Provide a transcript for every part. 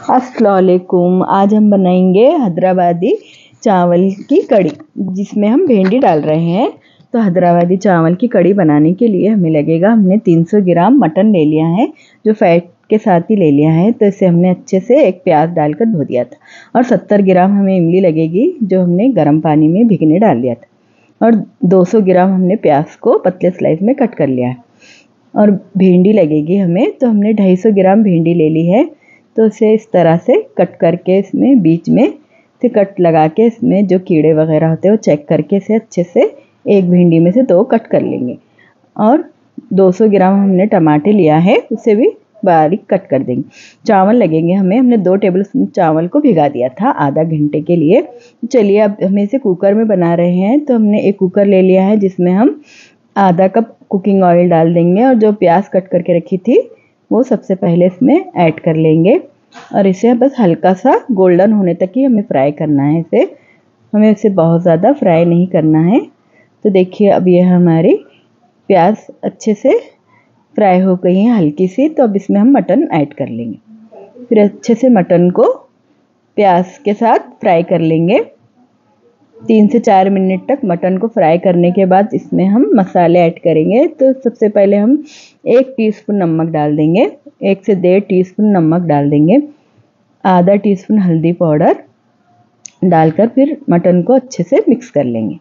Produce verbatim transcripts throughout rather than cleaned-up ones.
अस्सलाम वालेकुम। आज हम बनाएंगे हैदराबादी चावल की कड़ी, जिसमें हम भिंडी डाल रहे हैं। तो हैदराबादी चावल की कड़ी बनाने के लिए हमें लगेगा, हमने तीन सौ ग्राम मटन ले लिया है, जो फैट के साथ ही ले लिया है। तो इसे हमने अच्छे से एक प्याज डालकर धो दिया था। और सत्तर ग्राम हमें इमली लगेगी, जो हमने गर्म पानी में भिगने डाल दिया था। और दो सौ ग्राम हमने प्याज को पतले स्लाइस में कट कर लिया है। और भिंडी लगेगी हमें, तो हमने ढाई सौ ग्राम भिंडी ले ली है। तो इसे इस तरह से कट करके, इसमें बीच में से कट लगा के, इसमें जो कीड़े वगैरह होते हैं वो चेक करके इसे अच्छे से एक भिंडी में से दो कट कर लेंगे। और दो सौ ग्राम हमने टमाटर लिया है, उसे भी बारीक कट कर देंगे। चावल लगेंगे हमें, हमने दो टेबल स्पून चावल को भिगा दिया था आधा घंटे के लिए। चलिए अब हम इसे कुकर में बना रहे हैं। तो हमने एक कुकर ले लिया है, जिसमें हम आधा कप कुकिंग ऑयल डाल देंगे। और जो प्याज कट करके रखी थी वो सबसे पहले इसमें ऐड कर लेंगे। और इसे बस हल्का सा गोल्डन होने तक ही हमें फ्राई करना है। इसे हमें इसे बहुत ज़्यादा फ्राई नहीं करना है। तो देखिए अब ये हमारी प्याज अच्छे से फ्राई हो गई है हल्की सी। तो अब इसमें हम मटन ऐड कर लेंगे। फिर अच्छे से मटन को प्याज के साथ फ्राई कर लेंगे। तीन से चार मिनट तक मटन को फ्राई करने के बाद इसमें हम मसाले ऐड करेंगे। तो सबसे पहले हम एक टीस्पून नमक डाल देंगे, एक से डेढ़ टीस्पून नमक डाल देंगे, आधा टीस्पून हल्दी पाउडर डालकर फिर मटन को अच्छे से मिक्स कर लेंगे।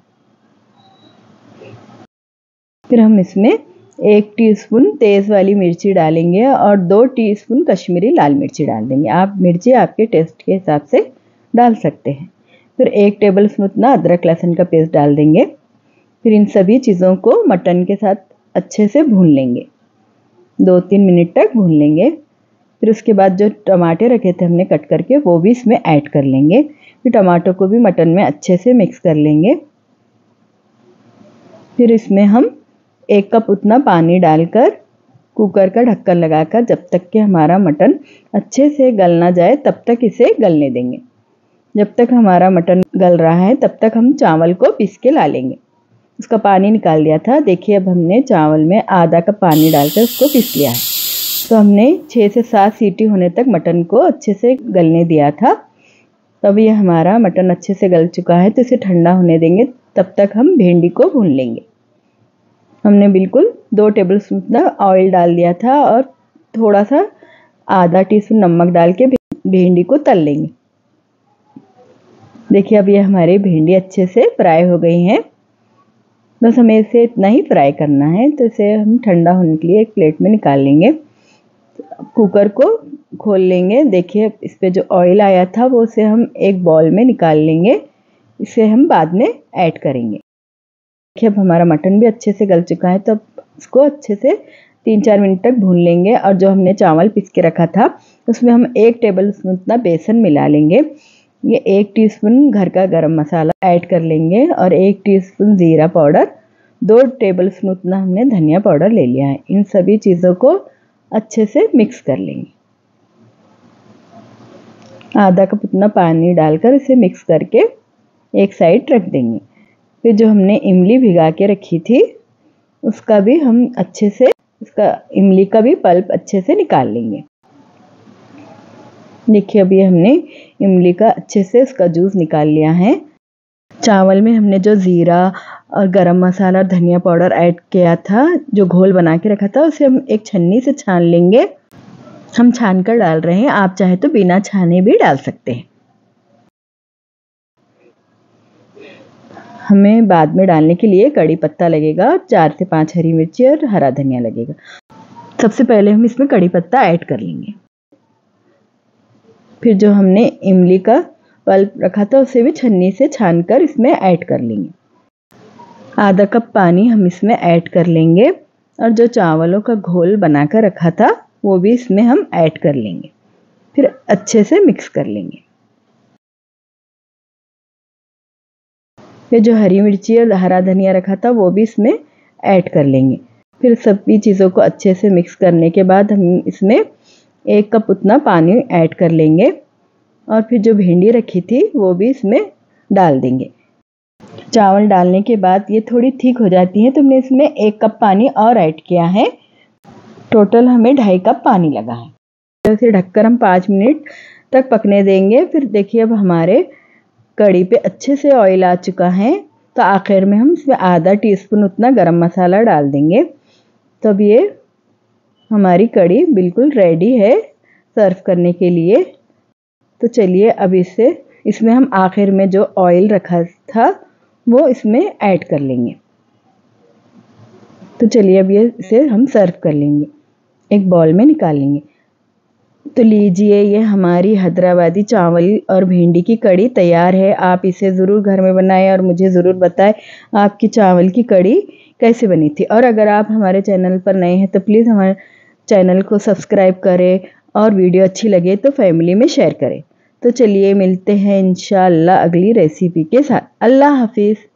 फिर हम इसमें एक टीस्पून तेज़ वाली मिर्ची डालेंगे और दो टीस्पून कश्मीरी लाल मिर्ची डाल देंगे। आप मिर्ची आपके टेस्ट के हिसाब से डाल सकते हैं। फिर एक टेबल स्पून उतना अदरक लहसुन का पेस्ट डाल देंगे। फिर इन सभी चीज़ों को मटन के साथ अच्छे से भून लेंगे, दो तीन मिनट तक भून लेंगे। फिर उसके बाद जो टमाटर रखे थे हमने कट करके, वो भी इसमें ऐड कर लेंगे। फिर टमाटर को भी मटन में अच्छे से मिक्स कर लेंगे। फिर इसमें हम एक कप उतना पानी डालकर कुकर का ढक्कन लगाकर, जब तक कि हमारा मटन अच्छे से गल ना जाए तब तक इसे गलने देंगे। जब तक हमारा मटन गल रहा है तब तक हम चावल को पीस के ला लेंगे। उसका पानी निकाल दिया था। देखिए अब हमने चावल में आधा कप पानी डालकर उसको पीस लिया है। तो हमने छः से सात सीटी होने तक मटन को अच्छे से गलने दिया था। तब ये हमारा मटन अच्छे से गल चुका है। तो इसे ठंडा होने देंगे। तब तक हम भिंडी को भून लेंगे। हमने बिल्कुल दो टेबल स्पून ऑयल डाल दिया था और थोड़ा सा आधा टीस्पून नमक डाल के भिंडी को तल लेंगे। देखिए अब ये हमारी भिंडी अच्छे से फ्राई हो गई हैं। बस हमें इसे इतना ही फ्राई करना है। तो इसे हम ठंडा होने के लिए एक प्लेट में निकाल लेंगे। कुकर को खोल लेंगे। देखिए इस पे जो ऑयल आया था वो उसे हम एक बाउल में निकाल लेंगे। इसे हम बाद में ऐड करेंगे। देखिए अब हमारा मटन भी अच्छे से गल चुका है। तो अब इसको अच्छे से तीन चार मिनट तक भून लेंगे। और जो हमने चावल पीस के रखा था उसमें हम एक टेबल स्पून उतना बेसन मिला लेंगे। ये एक टीस्पून घर का गरम मसाला ऐड कर लेंगे और एक टीस्पून जीरा पाउडर, दो टेबल स्पून उतना हमने धनिया पाउडर ले लिया है। इन सभी चीज़ों को अच्छे से मिक्स कर लेंगे। आधा कप उतना पानी डालकर इसे मिक्स करके एक साइड रख देंगे। फिर जो हमने इमली भिगा के रखी थी उसका भी हम अच्छे से, उसका इमली का भी पल्प अच्छे से निकाल लेंगे। देखिए अभी हमने इमली का अच्छे से उसका जूस निकाल लिया है। चावल में हमने जो ज़ीरा और गरम मसाला और धनिया पाउडर ऐड किया था, जो घोल बना के रखा था, उसे हम एक छन्नी से छान लेंगे। हम छान कर डाल रहे हैं, आप चाहे तो बिना छाने भी डाल सकते हैं। हमें बाद में डालने के लिए कड़ी पत्ता लगेगा, चार से पाँच हरी मिर्ची और हरा धनिया लगेगा। सबसे पहले हम इसमें कड़ी पत्ता ऐड कर लेंगे। फिर जो हमने इमली का पल्प रखा था उसे भी छन्नी से छानकर इसमें ऐड कर लेंगे। आधा कप पानी हम इसमें ऐड कर लेंगे। और जो चावलों का घोल बनाकर रखा था वो भी इसमें हम ऐड कर लेंगे। फिर अच्छे से मिक्स कर लेंगे। फिर जो हरी मिर्ची और हरा धनिया रखा था वो भी इसमें ऐड कर लेंगे। फिर सभी चीज़ों को अच्छे से मिक्स करने के बाद हम इसमें एक कप उतना पानी ऐड कर लेंगे। और फिर जो भिंडी रखी थी वो भी इसमें डाल देंगे। चावल डालने के बाद ये थोड़ी थिक हो जाती है, तो हमने इसमें एक कप पानी और ऐड किया है। टोटल हमें ढाई कप पानी लगा है। इसे ढककर हम पाँच मिनट तक पकने देंगे। फिर देखिए अब हमारे कड़ी पे अच्छे से ऑयल आ चुका है। तो आखिर में हम इसमें आधा टीस्पून उतना गरम मसाला डाल देंगे। तो अब ये हमारी कड़ी बिल्कुल रेडी है सर्व करने के लिए। तो चलिए अब इसे इसमें हम आखिर में जो ऑयल रखा था वो इसमें ऐड कर लेंगे। तो चलिए अब ये इसे हम सर्व कर लेंगे, एक बाउल में निकाल लेंगे। तो लीजिए ये हमारी हैदराबादी चावल और भिंडी की कड़ी तैयार है। आप इसे ज़रूर घर में बनाएं और मुझे ज़रूर बताएं आपकी चावल की कड़ी कैसे बनी थी। और अगर आप हमारे चैनल पर नए हैं तो प्लीज़ हमारे चैनल को सब्सक्राइब करें और वीडियो अच्छी लगे तो फैमिली में शेयर करें। तो चलिए मिलते हैं इंशाअल्लाह अगली रेसिपी के साथ। अल्लाह हाफिज़।